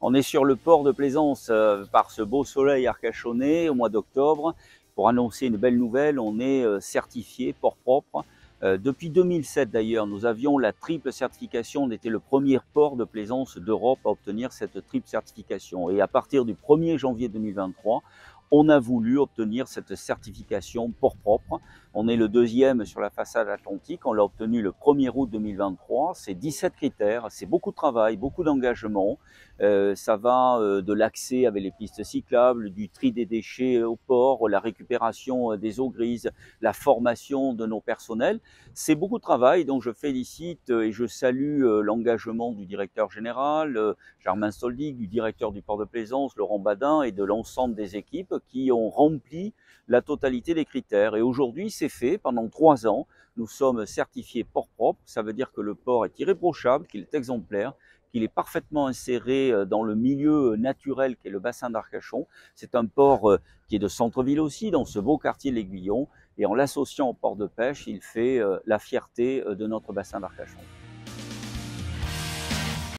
On est sur le port de Plaisance par ce beau soleil arcachonnais au mois d'octobre. Pour annoncer une belle nouvelle, on est certifié port propre. Depuis 2007 d'ailleurs, nous avions la triple certification. On était le premier port de plaisance d'Europe à obtenir cette triple certification. Et à partir du 1er janvier 2023, on a voulu obtenir cette certification port propre. On est le deuxième sur la façade atlantique. On l'a obtenu le 1er août 2023. C'est 17 critères. C'est beaucoup de travail, beaucoup d'engagement. Ça va de l'accès avec les pistes cyclables, du tri des déchets au port, la récupération des eaux grises, la formation de nos personnels. C'est beaucoup de travail, donc je félicite et je salue l'engagement du directeur général, Germain Stoldig, du directeur du port de Plaisance, Laurent Badin, et de l'ensemble des équipes qui ont rempli la totalité des critères. Et aujourd'hui, c'est fait pendant 3 ans. Nous sommes certifiés port propre. Ça veut dire que le port est irréprochable, qu'il est exemplaire, qu'il est parfaitement inséré dans le milieu naturel qu'est le bassin d'Arcachon. C'est un port qui est de centre-ville aussi, dans ce beau quartier de l'Aiguillon. Et en l'associant au port de pêche, il fait la fierté de notre bassin d'Arcachon.